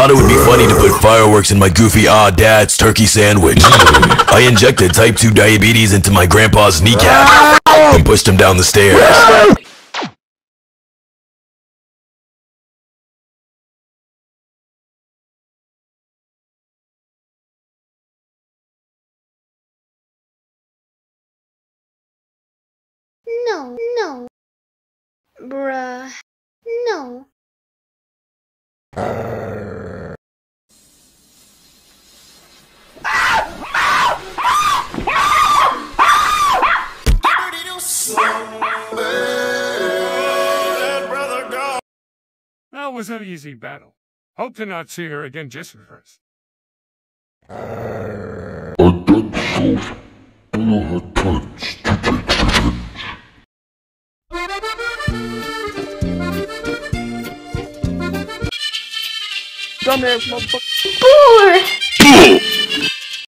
thought it would be funny to put fireworks in my goofy dad's turkey sandwich. I injected type 2 diabetes into my grandpa's kneecap and pushed him down the stairs. No, no. Bruh. No. That was an easy battle. Hope to not see her again just first. I done so. Follow her touch to take revenge. Dumbass motherfucker. Four.